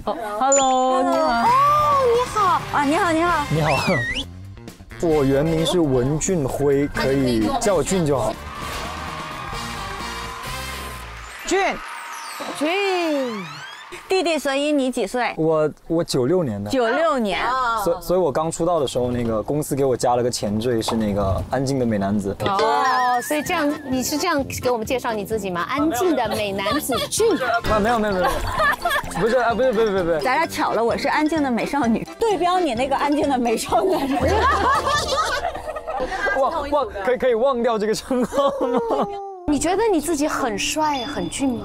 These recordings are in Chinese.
Hello， 你好。 哦，你好啊，你好，你好， 你好。我原名是文俊辉，可以叫我俊就好。 俊。弟弟，所以你几岁？ 我96年的。 96年。 所以我刚出道的时候，那个公司给我加了个前缀，是那个安静的美男子。 哦，所以这样你是这样给我们介绍你自己吗？安静的美男子俊。 啊，没有，不是啊，不是。 咱俩巧了，我是安静的美少女，对标你那个安静的美少男。 可以忘掉这个称号吗？ 你觉得你自己很帅很俊吗？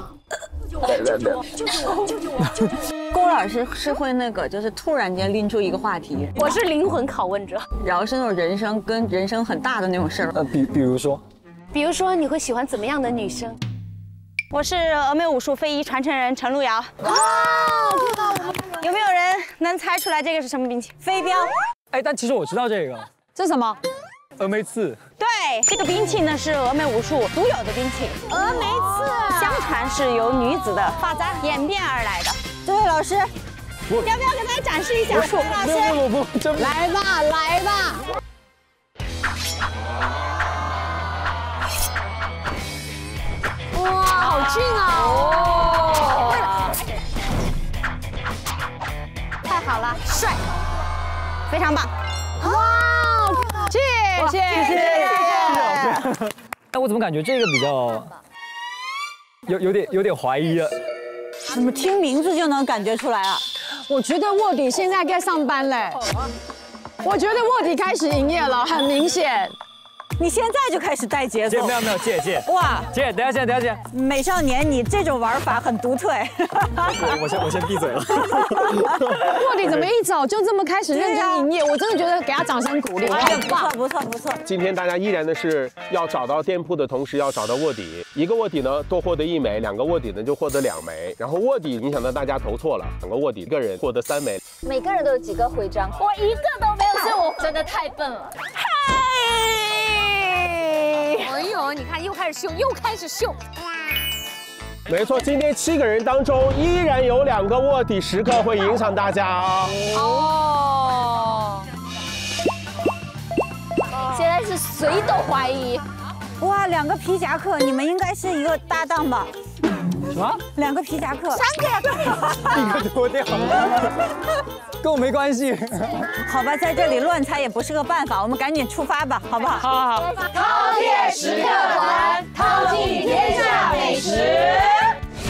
龚老师是会那个，就是突然间拎出一个话题， 我是灵魂拷问者， 然后是那种人生跟人生很大的那种事儿。 比如说你会喜欢怎么样的女生？ 我是峨眉武术非遗传承人陈路遥。有没有人能猜出来这个是什么兵器？飞镖。 哎，但其实我知道这个。 这是什么？ 峨眉刺。 对，这个兵器呢是峨眉武术独有的兵器。 峨眉刺， 相传是由女子的发簪演变而来的。 这位老师， 要不要给大家展示一下？老师， 不， 来吧。哇，好俊啊！太好了，帅， 非常棒。 哇，谢谢。 哎，我怎么感觉这个比较有点怀疑啊？ 怎么听名字就能感觉出来啊？ 我觉得卧底现在该上班嘞。我觉得卧底开始营业了，很明显。 你现在就开始带节奏？ 没有，姐。 哇， 姐，等下姐。 美少年，你这种玩法很独特。 我先闭嘴了。 卧底怎么一早就这么开始认真营业？我真的觉得给他掌声鼓励， 不错。 今天大家依然的是要找到店铺的同时要找到卧底，一个卧底呢多获得1枚，2个卧底呢就获得2枚，然后卧底影响到大家投错了，2个卧底，1个人获得3枚。 每个人都有几个徽章，我一个都没有，所以我真的太笨了。 哎呦，你看又开始秀。 没错，今天7个人当中依然有2个卧底时刻会影响大家啊。 哦，现在是谁都怀疑。 哇，2个皮夹克，你们应该是一个搭档吧？ 什么 ？2个皮夹克 ？3个呀 ，1个脱掉，跟我没关系。 好吧，在这里乱猜也不是个办法，我们赶紧出发吧，好不好？ 好。 饕餮食客团，饕餮天下美食。